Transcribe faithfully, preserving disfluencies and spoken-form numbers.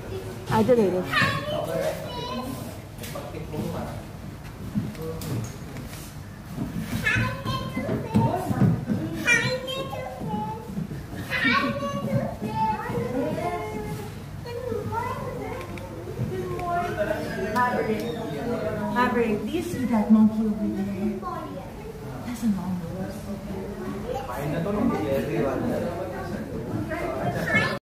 Adelaide. Maverick. Maverick, do you see that monkey over there? That's a monkey.